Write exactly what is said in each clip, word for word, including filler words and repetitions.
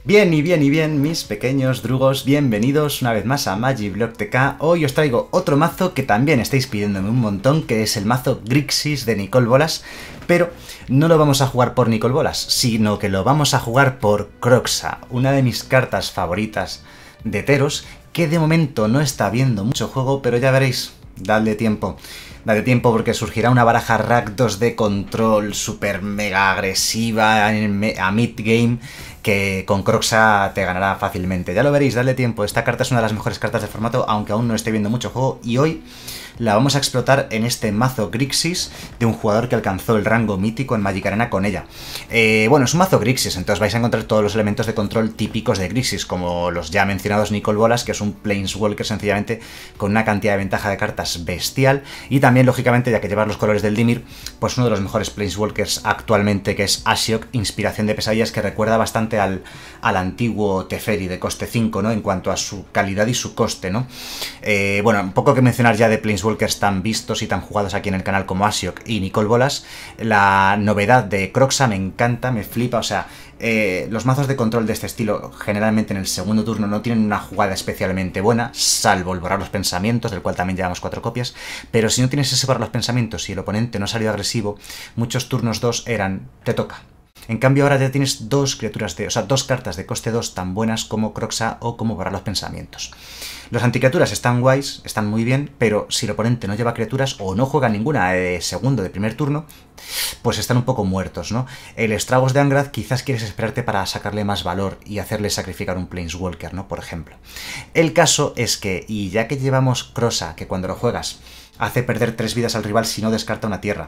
Bien y bien y bien, mis pequeños drugos, bienvenidos una vez más a Magiblock T K. Hoy os traigo otro mazo que también estáis pidiéndome un montón, que es el mazo Grixis de Nicol Bolas, pero no lo vamos a jugar por Nicol Bolas, sino que lo vamos a jugar por Kroxa, una de mis cartas favoritas de Teros, que de momento no está viendo mucho juego, pero ya veréis, dadle tiempo. Dale tiempo porque surgirá una baraja Rakdos de control super mega agresiva a mid-game que con Kroxa te ganará fácilmente. Ya lo veréis, dale tiempo. Esta carta es una de las mejores cartas del formato, aunque aún no esté viendo mucho juego, y hoy la vamos a explotar en este mazo Grixis de un jugador que alcanzó el rango mítico en Magic Arena con ella. Eh, bueno, es un mazo Grixis, entonces vais a encontrar todos los elementos de control típicos de Grixis, como los ya mencionados Nicol Bolas, que es un Planeswalker sencillamente con una cantidad de ventaja de cartas bestial, y también, lógicamente, ya que llevar los colores del Dimir, pues uno de los mejores Planeswalkers actualmente, que es Ashiok, Inspiración de Pesadillas, que recuerda bastante al, al antiguo Teferi de coste cinco, ¿no? En cuanto a su calidad y su coste, ¿no? Eh, bueno, un poco que mencionar ya de Planeswalkers tan vistos y tan jugados aquí en el canal como Ashiok y Nicol Bolas. La novedad de Kroxa me encanta, me flipa, o sea, eh, los mazos de control de este estilo generalmente en el segundo turno no tienen una jugada especialmente buena, salvo el borrar los pensamientos, del cual también llevamos cuatro copias, pero si no tienes ese borrar los pensamientos y el oponente no salió agresivo, muchos turnos dos eran, te toca. En cambio ahora ya tienes dos criaturas de, o sea, dos cartas de coste dos tan buenas como Kroxa o como borrar los pensamientos. Los anticriaturas están guays, están muy bien, pero si el oponente no lleva criaturas o no juega ninguna de segundo, de primer turno, pues están un poco muertos, ¿no? El Estragos de Angrath quizás quieres esperarte para sacarle más valor y hacerle sacrificar un Planeswalker, ¿no? Por ejemplo. El caso es que, y ya que llevamos Kroxa, que cuando lo juegas hace perder tres vidas al rival si no descarta una tierra,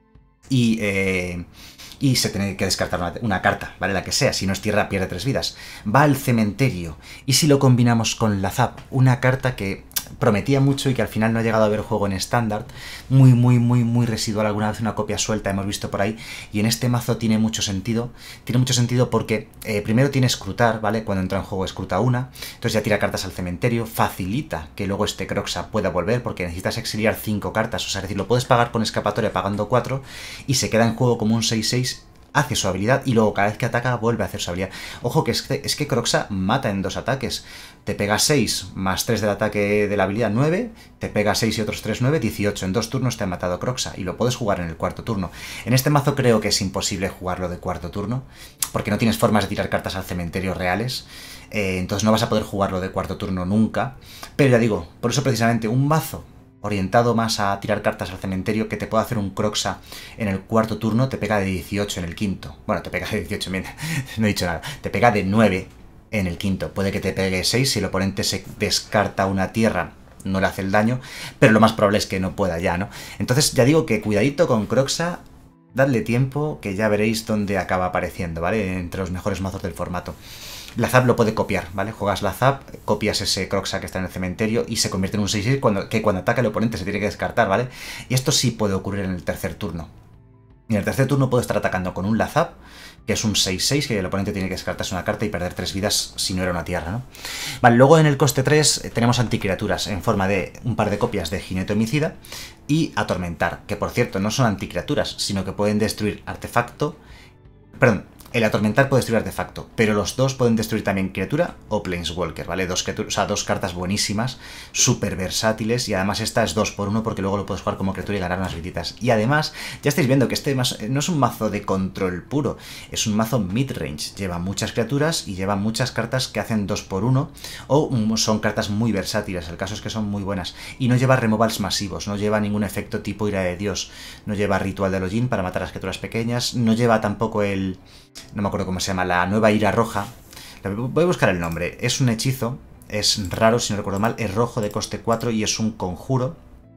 y... Eh, y se tiene que descartar una, una carta, ¿vale? La que sea, si no es tierra pierde tres vidas. Va al cementerio, y si lo combinamos con la Zap, una carta que prometía mucho y que al final no ha llegado a ver juego en estándar, muy, muy, muy, muy residual, alguna vez una copia suelta hemos visto por ahí, y en este mazo tiene mucho sentido, tiene mucho sentido porque eh, primero tiene escrutar, ¿vale? Cuando entra en juego escruta una, entonces ya tira cartas al cementerio, facilita que luego este Kroxa pueda volver porque necesitas exiliar cinco cartas, o sea, es decir, lo puedes pagar con escapatoria pagando cuatro y se queda en juego como un seis seis, hace su habilidad y luego cada vez que ataca vuelve a hacer su habilidad. Ojo que es que, es que Kroxa mata en dos ataques. Te pega seis más tres del ataque de la habilidad nueve, te pega seis y otros tres, nueve, dieciocho. En dos turnos te ha matado Kroxa y lo puedes jugar en el cuarto turno. En este mazo creo que es imposible jugarlo de cuarto turno porque no tienes formas de tirar cartas al cementerio reales. Eh, entonces no vas a poder jugarlo de cuarto turno nunca. Pero ya digo, por eso precisamente un mazo orientado más a tirar cartas al cementerio, que te puede hacer un Kroxa en el cuarto turno, te pega de dieciocho en el quinto. Bueno, te pega de dieciocho, mira, no he dicho nada. Te pega de nueve en el quinto. Puede que te pegue seis si el oponente se descarta una tierra, no le hace el daño, pero lo más probable es que no pueda ya, ¿no? Entonces ya digo que cuidadito con Kroxa, dadle tiempo, que ya veréis dónde acaba apareciendo, ¿vale? Entre los mejores mazos del formato. La Zap lo puede copiar, ¿vale? Juegas la Zap, copias ese Kroxa que está en el cementerio y se convierte en un seis seis cuando, que cuando ataca el oponente se tiene que descartar, ¿vale? Y esto sí puede ocurrir en el tercer turno. Y en el tercer turno puede estar atacando con un Lazap, que es un seis seis, que el oponente tiene que descartarse una carta y perder tres vidas si no era una tierra, ¿no? Vale, luego en el coste tres eh, tenemos anticriaturas en forma de un par de copias de Jinete Homicida y Atormentar, que por cierto no son anticriaturas, sino que pueden destruir artefacto... Perdón, el Atormentar puede destruir artefacto, pero los dos pueden destruir también criatura o Planeswalker, ¿vale? Dos, o sea, dos cartas buenísimas, súper versátiles, y además esta es dos por uno porque luego lo puedes jugar como criatura y ganar unas viditas. Y además, ya estáis viendo que este no es un mazo de control puro, es un mazo mid-range, lleva muchas criaturas y lleva muchas cartas que hacen dos por uno, o son cartas muy versátiles, el caso es que son muy buenas, y no lleva removals masivos, no lleva ningún efecto tipo Ira de Dios, no lleva Ritual de Login para matar a las criaturas pequeñas, no lleva tampoco el... no me acuerdo cómo se llama, la nueva ira roja. Voy a buscar el nombre. Es un hechizo, es raro si no recuerdo mal, es rojo de coste cuatro y es un conjuro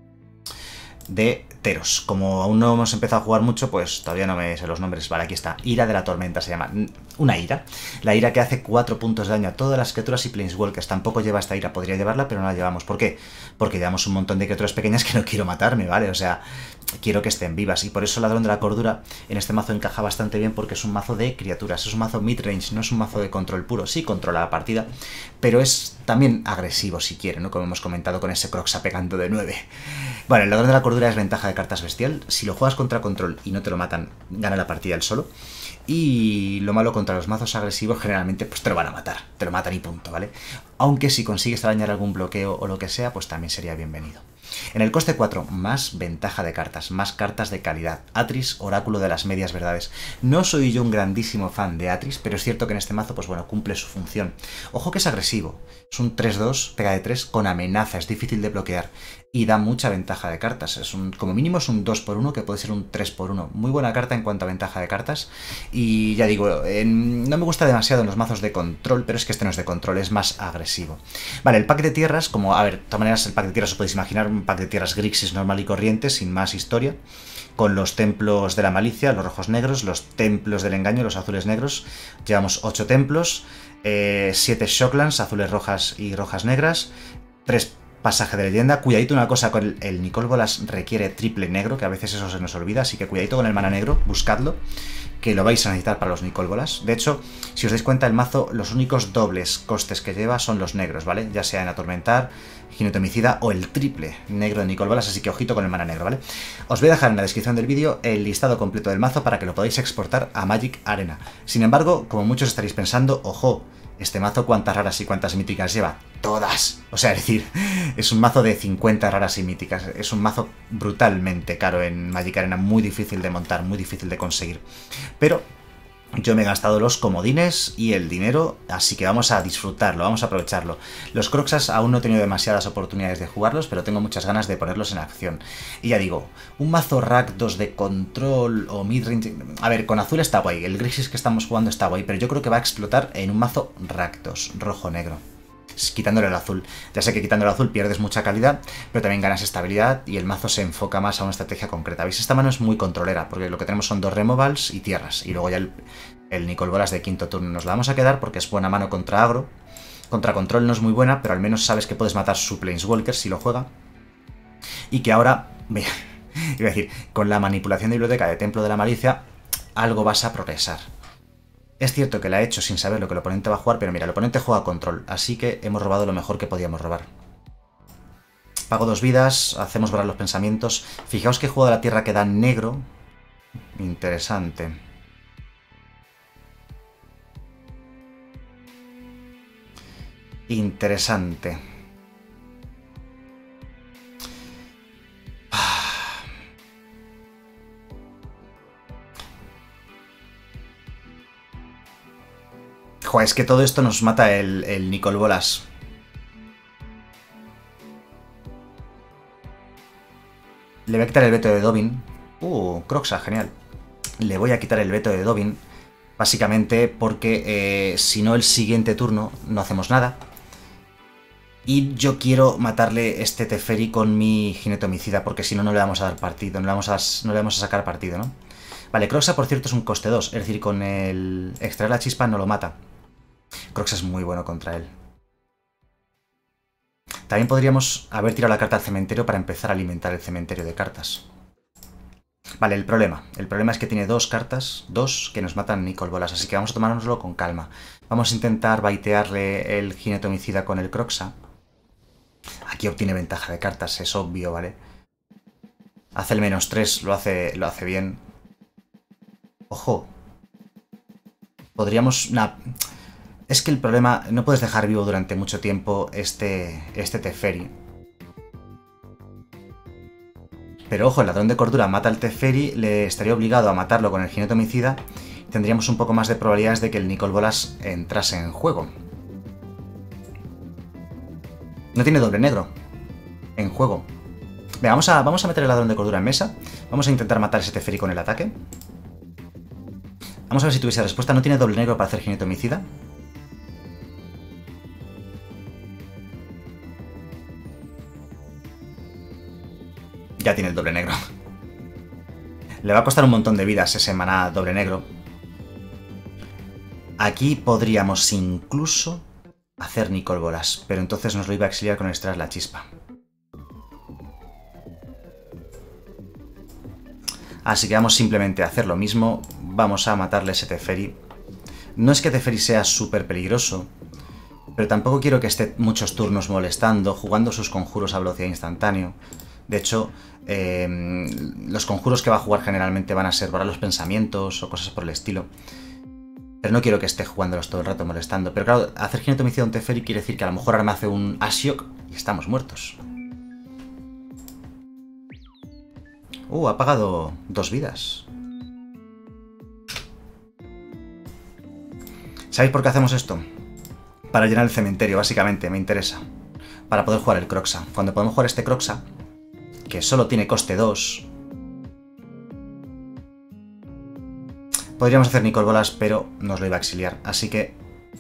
de Teros. Como aún no hemos empezado a jugar mucho, pues todavía no me sé los nombres. Vale, aquí está. Ira de la Tormenta se llama. Una ira. La ira que hace cuatro puntos de daño a todas las criaturas y Planeswalkers. Tampoco lleva esta ira. Podría llevarla, pero no la llevamos. ¿Por qué? Porque llevamos un montón de criaturas pequeñas que no quiero matarme, ¿vale? O sea, quiero que estén vivas. Y por eso Ladrón de la Cordura en este mazo encaja bastante bien porque es un mazo de criaturas. Es un mazo mid-range, no es un mazo de control puro. Sí controla la partida, pero es también agresivo si quiere, ¿no? Como hemos comentado con ese Kroxa pegando de nueve. Bueno, el Ladrón de la Cordura es ventaja de cartas bestial. Si lo juegas contra control y no te lo matan, gana la partida él solo. Y lo malo contra los mazos agresivos, generalmente pues te lo van a matar, te lo matan y punto, ¿vale? Aunque si consigues arañar algún bloqueo o lo que sea, pues también sería bienvenido. En el coste cuatro, más ventaja de cartas, más cartas de calidad. Atris, oráculo de las medias verdades. No soy yo un grandísimo fan de Atris, pero es cierto que en este mazo, pues bueno, cumple su función. Ojo que es agresivo, es un tres dos, pega de tres con amenaza, es difícil de bloquear y da mucha ventaja de cartas. Es un, como mínimo es un dos por uno, que puede ser un tres por uno. Muy buena carta en cuanto a ventaja de cartas. Y ya digo, en, no me gusta demasiado en los mazos de control, pero es que este no es de control, es más agresivo. Vale, el pack de tierras, como, a ver, de todas maneras el pack de tierras os podéis imaginar, un pack de tierras Grixis normal y corriente, sin más historia, con los templos de la malicia, los rojos negros, los templos del engaño, los azules negros. Llevamos ocho templos, siete Shocklands, azules rojas y rojas negras, tres pasaje de leyenda. Cuidadito una cosa, con el, el Nicol Bolas requiere triple negro, que a veces eso se nos olvida, así que cuidadito con el mana negro, buscadlo, que lo vais a necesitar para los Nicol Bolas. De hecho, si os dais cuenta, el mazo, los únicos dobles costes que lleva son los negros, ¿vale? Ya sea en atormentar, jinete homicida o el triple negro de Nicol Bolas, así que ojito con el mana negro, ¿vale? Os voy a dejar en la descripción del vídeo el listado completo del mazo para que lo podáis exportar a Magic Arena. Sin embargo, como muchos estaréis pensando, ojo, este mazo cuántas raras y cuántas míticas lleva. Todas. O sea, es decir, es un mazo de cincuenta raras y míticas. Es un mazo brutalmente caro en Magic Arena, muy difícil de montar, muy difícil de conseguir. Pero yo me he gastado los comodines y el dinero, así que vamos a disfrutarlo, vamos a aprovecharlo. Los Croxas aún no he tenido demasiadas oportunidades de jugarlos, pero tengo muchas ganas de ponerlos en acción. Y ya digo, un mazo Rakdos de control o midrange... A ver, con azul está guay, el Grixis que estamos jugando está guay, pero yo creo que va a explotar en un mazo Rakdos, rojo-negro. Quitándole el azul. Ya sé que quitando el azul pierdes mucha calidad, pero también ganas estabilidad y el mazo se enfoca más a una estrategia concreta. ¿Veis? Esta mano es muy controlera, porque lo que tenemos son dos removals y tierras. Y luego ya el, el Nicol Bolas de quinto turno nos la vamos a quedar porque es buena mano contra agro. Contra control no es muy buena, pero al menos sabes que puedes matar su Planeswalker si lo juega. Y que ahora, iba a decir, con la manipulación de biblioteca de Templo de la Malicia, algo vas a progresar. Es cierto que la he hecho sin saber lo que el oponente va a jugar, pero mira, el oponente juega control, así que hemos robado lo mejor que podíamos robar. Pago dos vidas, hacemos borrar los pensamientos. Fijaos que juego de la tierra queda negro. Interesante. Interesante. Joder, es que todo esto nos mata el, el Nicol Bolas. Le voy a quitar el veto de Dobbin. Uh, Croxa, genial. Le voy a quitar el veto de Dobbin. Básicamente porque eh, si no el siguiente turno no hacemos nada. Y yo quiero matarle este Teferi con mi jinete homicida, porque si no, no le vamos a dar partido, no le vamos a, no le vamos a sacar partido, ¿no? Vale, Croxa, por cierto, es un coste dos, es decir, con el extraer la chispa no lo mata. Croxa es muy bueno contra él. También podríamos haber tirado la carta al cementerio para empezar a alimentar el cementerio de cartas. Vale, el problema. El problema es que tiene dos cartas, dos que nos matan Nicol Bolas, así que vamos a tomárnoslo con calma. Vamos a intentar baitearle el jinete homicida con el Croxa. Aquí obtiene ventaja de cartas, es obvio, ¿vale? Hace el menos tres, lo hace, lo hace bien. Ojo. Podríamos... Nah. Es que el problema... No puedes dejar vivo durante mucho tiempo este, este Teferi. Pero ojo, el ladrón de cordura mata al Teferi, le estaría obligado a matarlo con el jinete homicida. Tendríamos un poco más de probabilidades de que el Nicol Bolas entrase en juego. No tiene doble negro en juego. Venga, vamos a, vamos a meter el ladrón de cordura en mesa. Vamos a intentar matar ese Teferi con el ataque. Vamos a ver si tuviese respuesta. No tiene doble negro para hacer jinete homicida. Ya tiene el doble negro. Le va a costar un montón de vidas ese maná doble negro. Aquí podríamos incluso hacer Nicol Bolas, pero entonces nos lo iba a exiliar con extraer la chispa. Así que vamos simplemente a hacer lo mismo. Vamos a matarle ese Teferi. No es que Teferi sea súper peligroso, pero tampoco quiero que esté muchos turnos molestando, jugando sus conjuros a velocidad instantánea. De hecho, eh, los conjuros que va a jugar generalmente van a ser borrar los pensamientos o cosas por el estilo. Pero no quiero que esté jugándolos todo el rato molestando. Pero claro, hacer jinete homicida a un Teferi quiere decir que a lo mejor ahora me hace un Ashiok y estamos muertos. Uh, ha pagado dos vidas. ¿Sabéis por qué hacemos esto? Para llenar el cementerio, básicamente, me interesa. Para poder jugar el Croxa. Cuando podemos jugar este Croxa, que solo tiene coste dos, podríamos hacer Nicol Bolas, pero nos lo iba a exiliar. Así que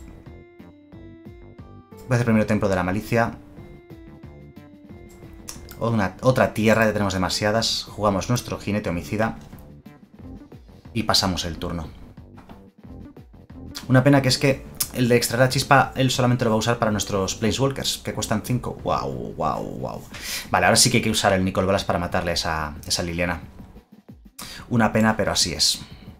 voy a hacer primero Templo de la Malicia. Una, otra tierra, ya tenemos demasiadas. Jugamos nuestro jinete homicida y pasamos el turno. Una pena que es que el de extraer la chispa, él solamente lo va a usar para nuestros Planeswalkers, que cuestan cinco. Wow, wow, wow. Vale, ahora sí que hay que usar el Nicol Bolas para matarle a esa, esa Liliana. Una pena, pero así es.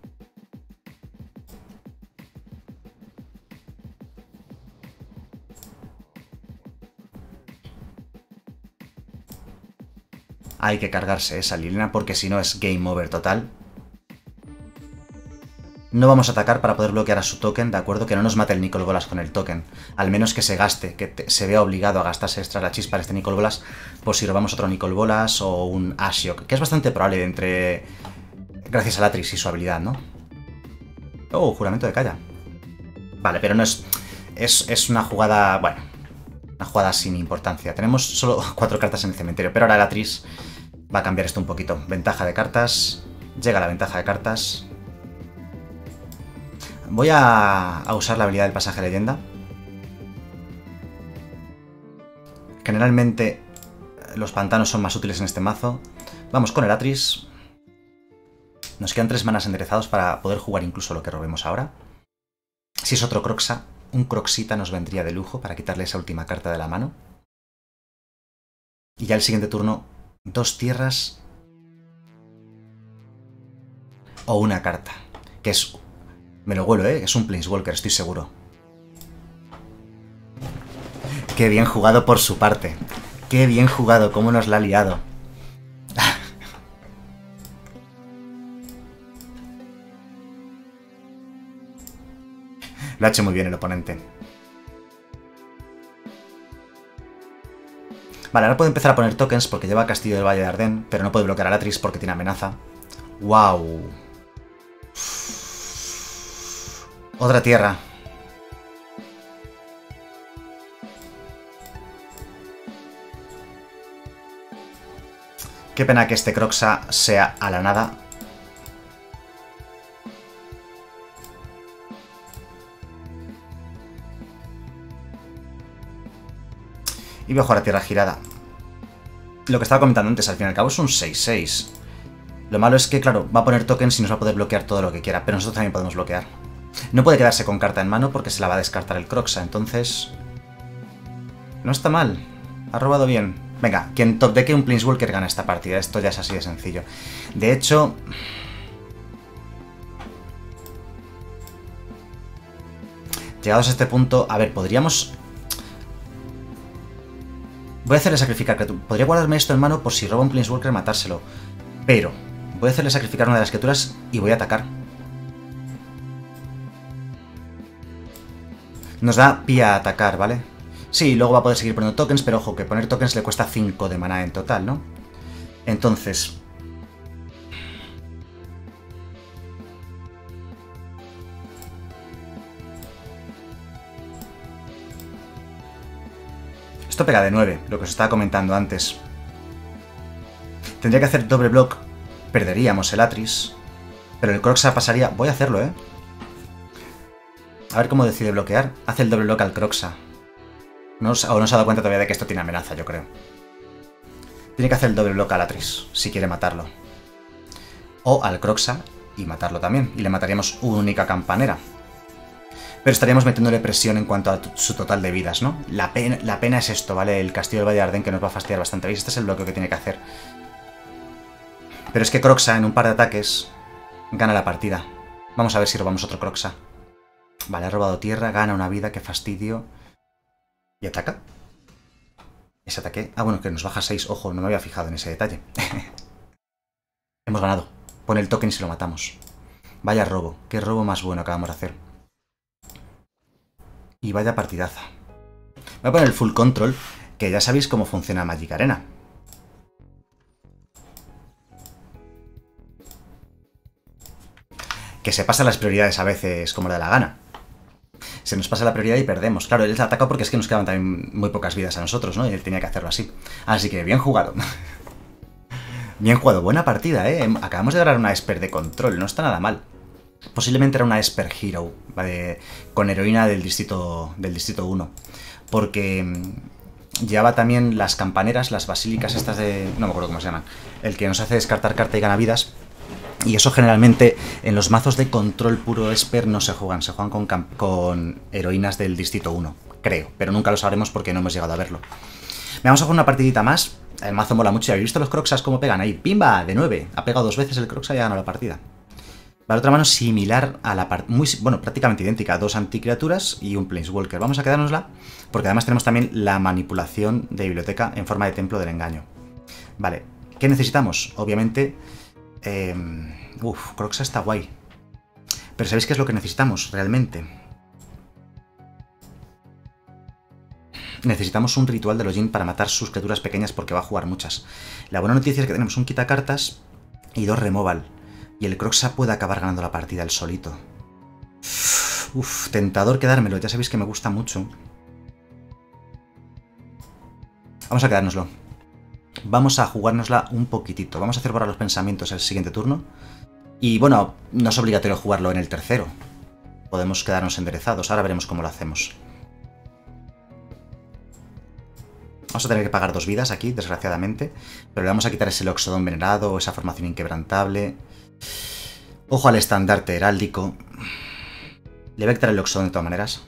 Hay que cargarse esa Liliana porque si no es game over total. No vamos a atacar para poder bloquear a su token, ¿de acuerdo? Que no nos mate el Nicol Bolas con el token. Al menos que se gaste, que te, se vea obligado a gastarse extra la chispa de este Nicol Bolas por si robamos otro Nicol Bolas o un Ashiok, que es bastante probable entre... gracias a Latrix y su habilidad, ¿no? Oh, juramento de Calla. Vale, pero no es... Es, es una jugada... bueno, una jugada sin importancia. Tenemos solo cuatro cartas en el cementerio, pero ahora Latrix va a cambiar esto un poquito. Ventaja de cartas. Llega la ventaja de cartas. Voy a, a usar la habilidad del pasaje leyenda. Generalmente los pantanos son más útiles en este mazo. Vamos con el Atris. Nos quedan tres manas enderezados para poder jugar incluso lo que robemos ahora. Si es otro Croxa, un Croxita nos vendría de lujo para quitarle esa última carta de la mano. Y ya el siguiente turno, dos tierras o una carta, que es... me lo huelo, ¿eh? Es un Planeswalker, estoy seguro. Qué bien jugado por su parte. Qué bien jugado, cómo nos la ha liado. Lo ha hecho muy bien el oponente. Vale, ahora puede empezar a poner tokens porque lleva Castillo del Valle de Ardén, pero no puede bloquear a Latrix porque tiene amenaza. ¡Wow! Otra tierra. Qué pena que este Croxa sea a la nada. Y voy a jugar a tierra girada. Lo que estaba comentando antes, al fin y al cabo es un seis seis. Lo malo es que, claro, va a poner tokens y nos va a poder bloquear todo lo que quiera, pero nosotros también podemos bloquear. No puede quedarse con carta en mano porque se la va a descartar el Croxa, entonces... no está mal. Ha robado bien. Venga, quien top decke un Planeswalker gana esta partida. Esto ya es así de sencillo. De hecho... llegados a este punto... a ver, podríamos... voy a hacerle sacrificar... podría guardarme esto en mano por si roba un Planeswalker matárselo. Pero... voy a hacerle sacrificar una de las criaturas y voy a atacar. Nos da pie a atacar, ¿vale? Sí, luego va a poder seguir poniendo tokens, pero ojo, que poner tokens le cuesta cinco de maná en total, ¿no? Entonces... esto pega de nueve, lo que os estaba comentando antes. Tendría que hacer doble block, perderíamos el Atris, pero el Croxa pasaría... voy a hacerlo, ¿eh? A ver cómo decide bloquear. Hace el doble block al Croxa. No, o no se ha dado cuenta todavía de que esto tiene amenaza, yo creo. Tiene que hacer el doble block al Atris, si quiere matarlo. O al Croxa y matarlo también. Y le mataríamos una única campanera. Pero estaríamos metiéndole presión en cuanto a su total de vidas, ¿no? La pena, la pena es esto, ¿vale? El Castillo del Valle de Ardén que nos va a fastidiar bastante. ¿Veis? Este es el bloqueo que tiene que hacer. Pero es que Croxa, en un par de ataques, gana la partida. Vamos a ver si robamos otro Croxa. Vale, ha robado tierra, gana una vida, qué fastidio. Y ataca. Ese ataque... Ah, bueno, que nos baja seis. Ojo, no me había fijado en ese detalle. Hemos ganado. Pone el token y se lo matamos. Vaya robo. Qué robo más bueno acabamos de hacer. Y vaya partidaza. Voy a poner el full control, que ya sabéis cómo funciona Magic Arena. Que se pasan las prioridades a veces como le da la gana. Se nos pasa la prioridad y perdemos. Claro, él se atacó porque es que nos quedaban también muy pocas vidas a nosotros, ¿no? Y él tenía que hacerlo así. Así que bien jugado. Bien jugado. Buena partida, ¿eh? Acabamos de ganar una Esper de control. No está nada mal. Posiblemente era una Esper Hero, ¿vale? Con heroína del distrito, del distrito uno. Porque llevaba también las campaneras, las basílicas estas de... No me acuerdo cómo se llaman. El que nos hace descartar carta y gana vidas. Y eso generalmente en los mazos de control puro Esper no se juegan, se juegan con, con heroínas del distrito uno, creo, pero nunca lo sabremos porque no hemos llegado a verlo. Vamos a jugar una partidita más, el mazo mola mucho, ¿habéis visto los Croxas cómo pegan ahí? ¡Pimba! De nueve, ha pegado dos veces el Croxa y ha ganado la partida. La otra mano similar a la parte, muy, bueno, prácticamente idéntica, dos anticriaturas y un Planeswalker. Vamos a quedárnosla porque además tenemos también la manipulación de biblioteca en forma de templo del engaño. Vale, ¿qué necesitamos? Obviamente... Eh, Uf, Croxa está guay. Pero ¿sabéis qué es lo que necesitamos realmente? Necesitamos un ritual de Lojin para matar sus criaturas pequeñas porque va a jugar muchas. La buena noticia es que tenemos un quitacartas y dos removal. Y el Croxa puede acabar ganando la partida él solito. Uf, tentador quedármelo, ya sabéis que me gusta mucho. Vamos a quedárnoslo. Vamos a jugárnosla un poquitito. Vamos a hacer borrar los pensamientos el siguiente turno. Y bueno, no es obligatorio jugarlo en el tercero. Podemos quedarnos enderezados. Ahora veremos cómo lo hacemos. Vamos a tener que pagar dos vidas aquí, desgraciadamente. Pero le vamos a quitar ese Loxodon venerado, esa formación inquebrantable. Ojo al estandarte heráldico. Le voy a quitar el Loxodon de todas maneras.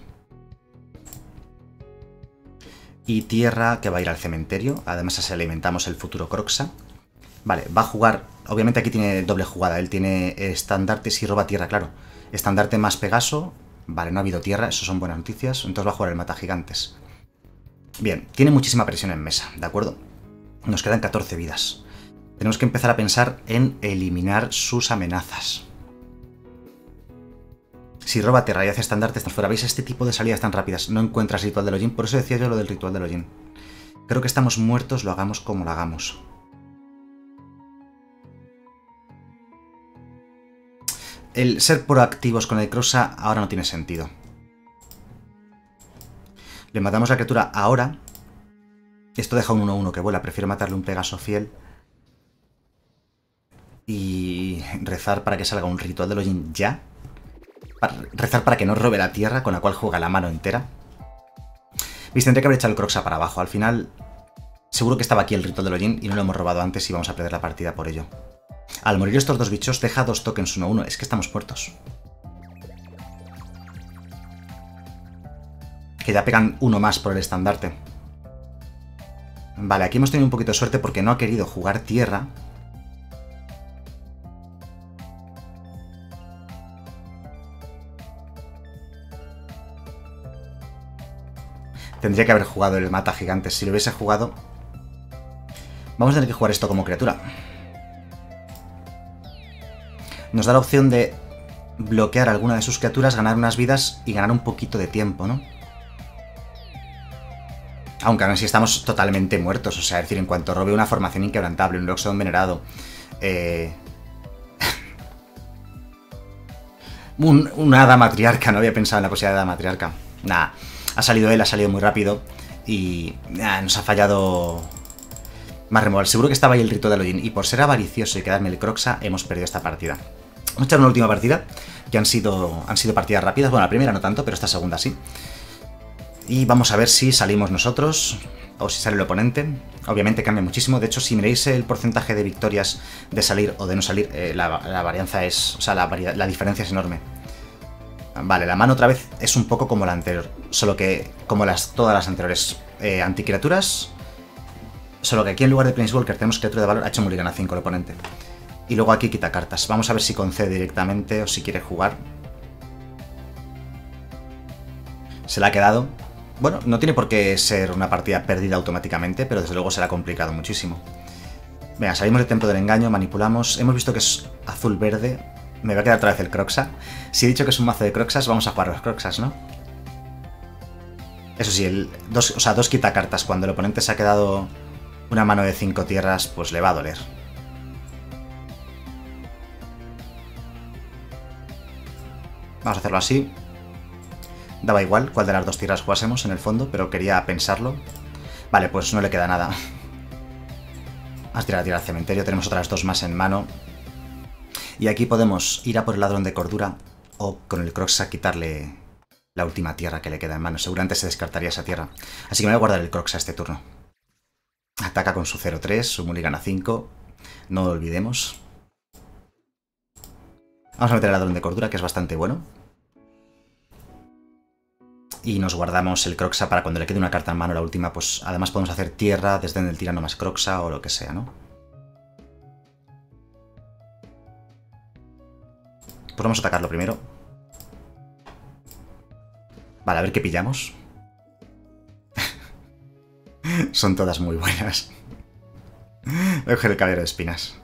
Y tierra que va a ir al cementerio. Además así alimentamos el futuro Croxa. Vale, va a jugar... Obviamente aquí tiene doble jugada. Él tiene estandarte si roba tierra, claro. Estandarte más Pegaso. Vale, no ha habido tierra, eso son buenas noticias. Entonces va a jugar el mata gigantes. Bien, tiene muchísima presión en mesa, ¿de acuerdo? Nos quedan catorce vidas. Tenemos que empezar a pensar en eliminar sus amenazas. Si roba tierra y hace estandartes fuera, ¿veis este tipo de salidas tan rápidas? No encuentras ritual de Lojin, por eso decía yo lo del ritual de Lojin. Creo que estamos muertos, lo hagamos como lo hagamos. El ser proactivos con el Croxa ahora no tiene sentido. Le matamos la criatura ahora. Esto deja un uno uno que vuela, prefiero matarle un Pegaso fiel. Y rezar para que salga un ritual de Lojin ya. Rezar para que no robe la tierra con la cual juega la mano entera. Veis, tendría que haber echado el Croxa para abajo. Al final, seguro que estaba aquí el ritual de Lojin y no lo hemos robado antes y vamos a perder la partida por ello. Al morir estos dos bichos, deja dos tokens uno uno. Es que estamos muertos. Que ya pegan uno más por el estandarte. Vale, aquí hemos tenido un poquito de suerte porque no ha querido jugar tierra. Tendría que haber jugado el mata gigantes. Si lo hubiese jugado... Vamos a tener que jugar esto como criatura. Nos da la opción de bloquear alguna de sus criaturas, ganar unas vidas y ganar un poquito de tiempo, ¿no? Aunque aún así estamos totalmente muertos. O sea, es decir, en cuanto robe una formación inquebrantable, un Loxodon venerado... Eh... un, una hada matriarca, no había pensado en la posibilidad de hada matriarca. Nada. Ha salido él, ha salido muy rápido y ah, nos ha fallado más removal. Seguro que estaba ahí el rito de Lojin y por ser avaricioso y quedarme el Croxa hemos perdido esta partida. Vamos a echar una última partida, que han sido, han sido partidas rápidas. Bueno, la primera no tanto, pero esta segunda sí. Y vamos a ver si salimos nosotros o si sale el oponente. Obviamente cambia muchísimo. De hecho, si miráis el porcentaje de victorias de salir o de no salir, eh, la, la varianza es... O sea, la, la diferencia es enorme. Vale, la mano otra vez es un poco como la anterior, solo que como las todas las anteriores eh, anticriaturas, solo que aquí en lugar de Planeswalker tenemos criatura de valor, ha hecho Mulligan a cinco el oponente. Y luego aquí quita cartas. Vamos a ver si concede directamente o si quiere jugar. Se la ha quedado. Bueno, no tiene por qué ser una partida perdida automáticamente, pero desde luego será complicado muchísimo. Venga, salimos del Templo del Engaño, manipulamos. Hemos visto que es azul-verde. Me va a quedar otra vez el Croxa. Si he dicho que es un mazo de Croxas, vamos a jugar los Croxas, ¿no? Eso sí, el dos, o sea, dos quitacartas. Cuando el oponente se ha quedado una mano de cinco tierras, pues le va a doler. Vamos a hacerlo así. Daba igual cuál de las dos tierras jugásemos en el fondo, pero quería pensarlo. Vale, pues no le queda nada. Vamos a tirar a tirar al cementerio. Tenemos otras dos más en mano. Y aquí podemos ir a por el ladrón de cordura o con el Croxa quitarle la última tierra que le queda en mano. Seguramente se descartaría esa tierra. Así que me voy a guardar el Croxa este turno. Ataca con su cero tres, su mulligan a cinco. No lo olvidemos. Vamos a meter el ladrón de cordura, que es bastante bueno. Y nos guardamos el Croxa para cuando le quede una carta en mano, la última, pues además podemos hacer tierra, desde el tirano más Croxa o lo que sea, ¿no? Pues vamos a atacarlo primero. Vale, a ver qué pillamos. Son todas muy buenas. Voy a coger el caballero de espinas.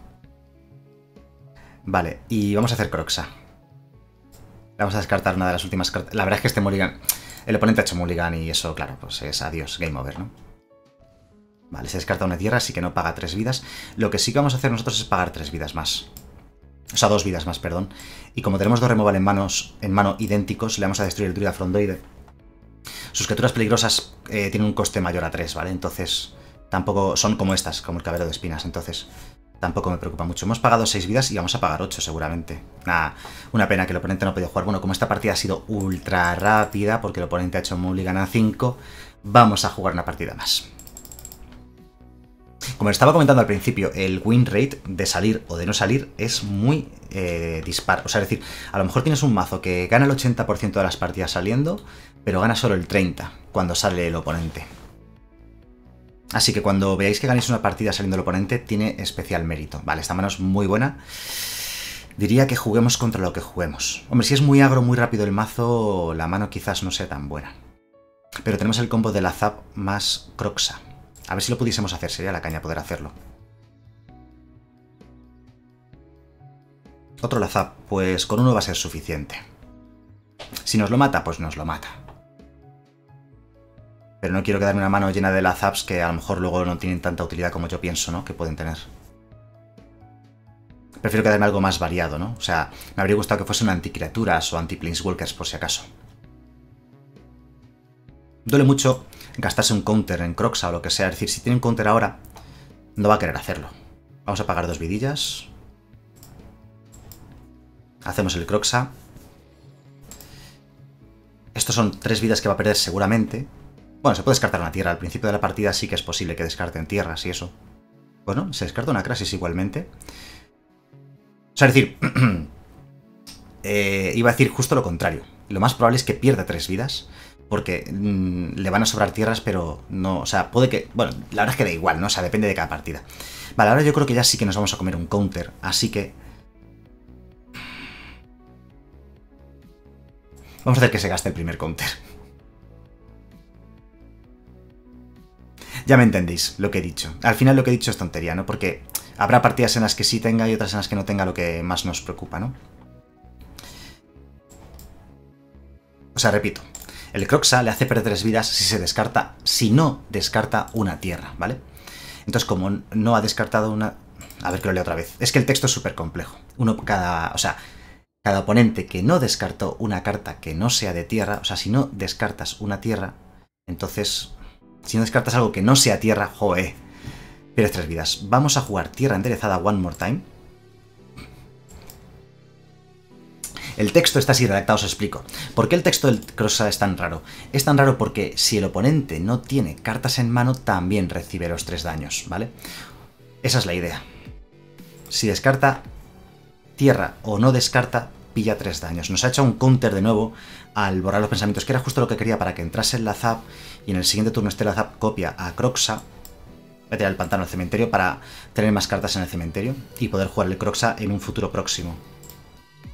Vale, y vamos a hacer Croxa. Vamos a descartar una de las últimas cartas. La verdad es que este mulligan... El oponente ha hecho mulligan y eso, claro, pues es adiós, game over, ¿no? Vale, se descarta una tierra, así que no paga tres vidas. Lo que sí que vamos a hacer nosotros es pagar tres vidas más. O sea, dos vidas más, perdón. Y como tenemos dos removal en, manos, en mano idénticos, le vamos a destruir el druida frondoide. Sus criaturas peligrosas eh, tienen un coste mayor a tres, ¿vale? Entonces, tampoco son como estas, como el caballero de espinas. Entonces, tampoco me preocupa mucho. Hemos pagado seis vidas y vamos a pagar ocho seguramente. Nah, una pena que el oponente no ha podido jugar. Bueno, como esta partida ha sido ultra rápida, porque el oponente ha hecho mulligan a cinco, vamos a jugar una partida más. Como estaba comentando al principio, el win rate de salir o de no salir es muy eh, dispar. O sea, es decir, a lo mejor tienes un mazo que gana el ochenta por ciento de las partidas saliendo, pero gana solo el treinta por ciento cuando sale el oponente. Así que cuando veáis que ganéis una partida saliendo el oponente, tiene especial mérito. Vale, esta mano es muy buena. Diría que juguemos contra lo que juguemos. Hombre, si es muy agro, muy rápido el mazo, la mano quizás no sea tan buena. Pero tenemos el combo de la Zap más Croxa. A ver si lo pudiésemos hacer, sería la caña poder hacerlo. Otro Lazap, pues con uno va a ser suficiente. Si nos lo mata, pues nos lo mata. Pero no quiero quedarme una mano llena de Lazaps que a lo mejor luego no tienen tanta utilidad como yo pienso, ¿no? Que pueden tener. Prefiero quedarme algo más variado, ¿no? O sea, me habría gustado que fuesen anti-criaturas o anti-planeswalkers por si acaso. Duele mucho gastarse un counter en Croxa o lo que sea. Es decir, si tiene un counter ahora, no va a querer hacerlo. Vamos a pagar dos vidillas. Hacemos el Croxa. Estos son tres vidas que va a perder seguramente. Bueno, se puede descartar una tierra. Al principio de la partida sí que es posible que descarten tierras y eso. Bueno, se descarta una Krasis igualmente. O sea, es decir... eh, iba a decir justo lo contrario. Lo más probable es que pierda tres vidas. Porque mmm, le van a sobrar tierras, pero no... O sea, puede que... Bueno, la verdad es que da igual, ¿no? O sea, depende de cada partida. Vale, ahora yo creo que ya sí que nos vamos a comer un counter. Así que... vamos a hacer que se gaste el primer counter. Ya me entendéis lo que he dicho. Al final lo que he dicho es tontería, ¿no? Porque habrá partidas en las que sí tenga y otras en las que no tenga lo que más nos preocupa, ¿no? O sea, repito. El Croxa le hace perder tres vidas si se descarta, si no descarta una tierra, ¿vale? Entonces, como no ha descartado una... A ver que lo leo otra vez. Es que el texto es súper complejo. Uno cada... O sea, cada oponente que no descartó una carta que no sea de tierra, o sea, si no descartas una tierra, entonces... Si no descartas algo que no sea tierra, joe, pierdes tres vidas. Vamos a jugar tierra enderezada one more time. El texto está así redactado, os explico. ¿Por qué el texto del Croxa es tan raro? Es tan raro porque si el oponente no tiene cartas en mano, también recibe los tres daños, ¿vale? Esa es la idea. Si descarta tierra o no descarta, pilla tres daños. Nos ha hecho un counter de nuevo al borrar los pensamientos, que era justo lo que quería para que entrase el Lazap y en el siguiente turno este Lazap copia a Croxa. Voy a tirar el pantano al cementerio para tener más cartas en el cementerio y poder jugar el Croxa en un futuro próximo.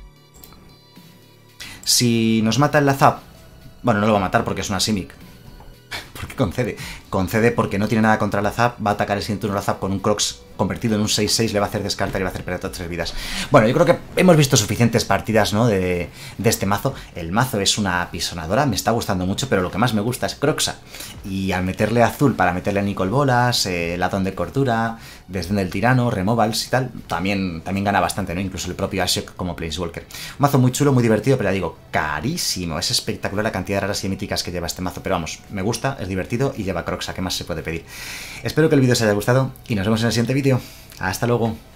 Si nos mata el Lazap, bueno, no lo va a matar porque es una Simic, ¿Por qué concede? Concede porque no tiene nada contra la Zap, va a atacar el siguiente turno la Zap con un Crocs convertido en un seis seis, le va a hacer descartar y va a hacer perder todas tres vidas. Bueno, yo creo que hemos visto suficientes partidas, ¿no?, de, de este mazo. El mazo es una apisonadora, me está gustando mucho, pero lo que más me gusta es Croxa. Y al meterle azul para meterle a Nicol Bolas, eh, Ladón de Cordura, Desdén del Tirano, Removals y tal, también, también gana bastante, ¿no? Incluso el propio Ashok como Planeswalker. Un mazo muy chulo, muy divertido, pero ya digo, carísimo. Es espectacular la cantidad de raras y míticas que lleva este mazo, pero vamos, me gusta, es divertido y lleva Croxa, ¿qué más se puede pedir? Espero que el vídeo os haya gustado y nos vemos en el siguiente vídeo. Hasta luego.